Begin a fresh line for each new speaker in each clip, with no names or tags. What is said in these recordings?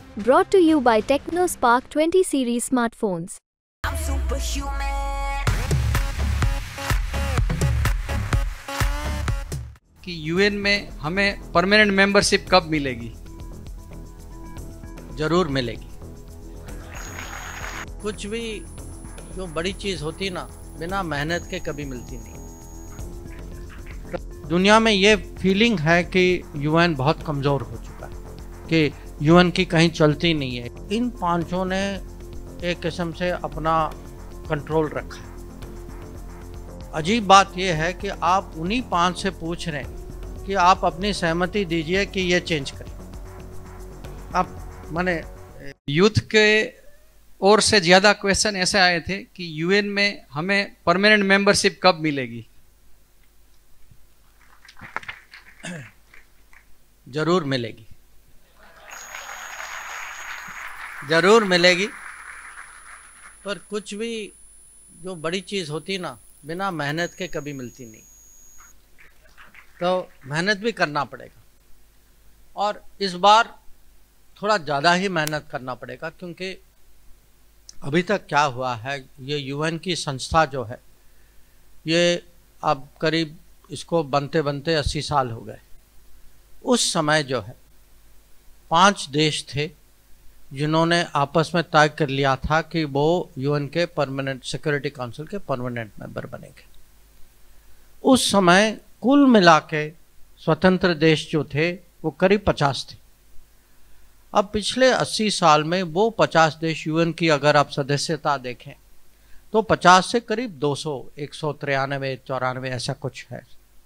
Brought to you by TechnoSpark 20 series smartphones.
I'm superhuman.
कि UN में हमें permanent membership कब मिलेगी?
जरूर मिलेगी। कुछ भी जो बड़ी चीज़ होती ना, बिना मेहनत के कभी मिलती नहीं। दुनिया में ये फीलिंग है कि यूएन बहुत कमज़ोर हो चुका है, कि यूएन की कहीं चलती नहीं है। इन पांचों ने एक किस्म से अपना कंट्रोल रखा है। अजीब बात यह है कि आप उन्हीं पांच से पूछ रहे हैं कि आप अपनी सहमति दीजिए कि ये चेंज करें। आप माने
यूथ के और से ज़्यादा क्वेश्चन ऐसे आए थे कि यूएन में हमें परमानेंट मेंबरशिप कब मिलेगी?
जरूर मिलेगी, जरूर मिलेगी। पर कुछ भी जो बड़ी चीज़ होती ना, बिना मेहनत के कभी मिलती नहीं। तो मेहनत भी करना पड़ेगा, और इस बार थोड़ा ज़्यादा ही मेहनत करना पड़ेगा, क्योंकि अभी तक क्या हुआ है, ये यूएन की संस्था जो है, ये अब करीब इसको बनते बनते 80 साल हो गए। उस समय जो है 5 देश थे जिन्होंने आपस में तय कर लिया था कि वो यूएन के परमानेंट सिक्योरिटी काउंसिल के परमानेंट मेंबर बनेंगे। उस समय कुल मिला के स्वतंत्र देश जो थे वो करीब 50 थे। अब पिछले 80 साल में वो 50 देश यूएन की अगर आप सदस्यता देखें तो 50 से करीब 200, 193, 94 ऐसा कुछ है।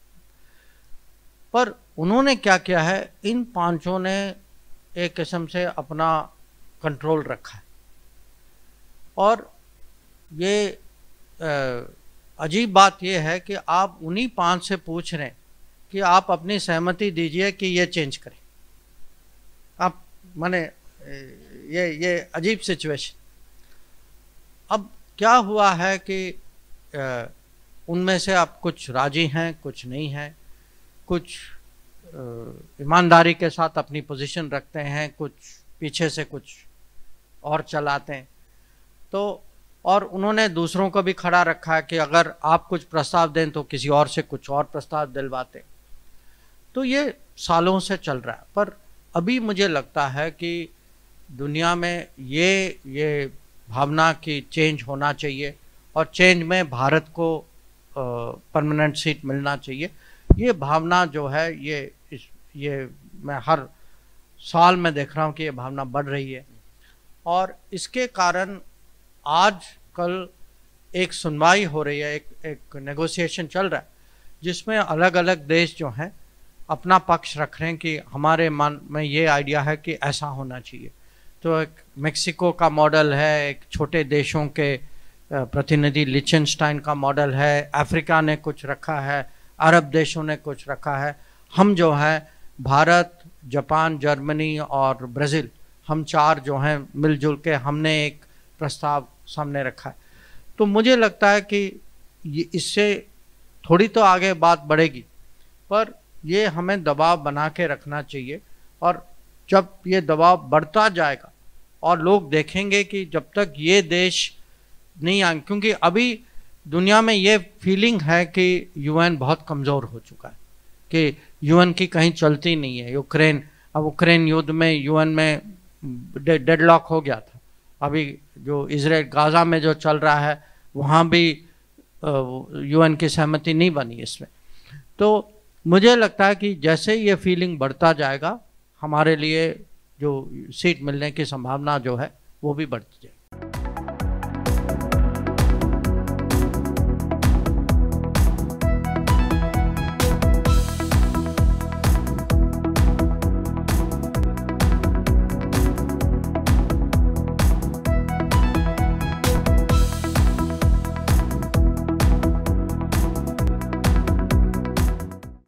पर उन्होंने क्या किया है, इन पांचों ने एक किस्म से अपना कंट्रोल रखा है। और ये अजीब बात यह है कि आप उन्हीं पांच से पूछ रहे हैं कि आप अपनी सहमति दीजिए कि ये चेंज करें। आप माने ये अजीब सिचुएशन। अब क्या हुआ है कि उनमें से आप कुछ राजी हैं, कुछ नहीं हैं, कुछ ईमानदारी के साथ अपनी पोजीशन रखते हैं, कुछ पीछे से कुछ और चलाते हैं। तो और उन्होंने दूसरों को भी खड़ा रखा है कि अगर आप कुछ प्रस्ताव दें तो किसी और से कुछ और प्रस्ताव दिलवाते। तो ये सालों से चल रहा है। पर अभी मुझे लगता है कि दुनिया में ये भावना की चेंज होना चाहिए, और चेंज में भारत को परमानेंट सीट मिलना चाहिए। ये भावना जो है ये मैं हर साल में देख रहा हूँ कि ये भावना बढ़ रही है। और इसके कारण आज कल एक सुनवाई हो रही है, एक नेगोशिएशन चल रहा है, जिसमें अलग अलग देश जो हैं अपना पक्ष रख रहे हैं कि हमारे मन में ये आइडिया है कि ऐसा होना चाहिए। तो एक मेक्सिको का मॉडल है, एक छोटे देशों के प्रतिनिधि लिचनस्टाइन का मॉडल है, अफ्रीका ने कुछ रखा है, अरब देशों ने कुछ रखा है। हम जो है भारत, जापान, जर्मनी और ब्राज़ील, हम 4 जो हैं मिलजुल के हमने एक प्रस्ताव सामने रखा है। तो मुझे लगता है कि इससे थोड़ी तो आगे बात बढ़ेगी, पर ये हमें दबाव बना के रखना चाहिए। और जब ये दबाव बढ़ता जाएगा और लोग देखेंगे कि जब तक ये देश नहीं आए, क्योंकि अभी दुनिया में ये फीलिंग है कि यूएन बहुत कमज़ोर हो चुका है, कि यूएन की कहीं चलती नहीं है। यूक्रेन युद्ध में यूएन में डेडलॉक हो गया था। अभी जो इजराइल गाज़ा में जो चल रहा है, वहाँ भी यूएन की सहमति नहीं बनी इसमें। तो मुझे लगता है कि जैसे ये फीलिंग बढ़ता जाएगा, हमारे लिए जो सीट मिलने की संभावना जो है वो भी बढ़ती जाएगी।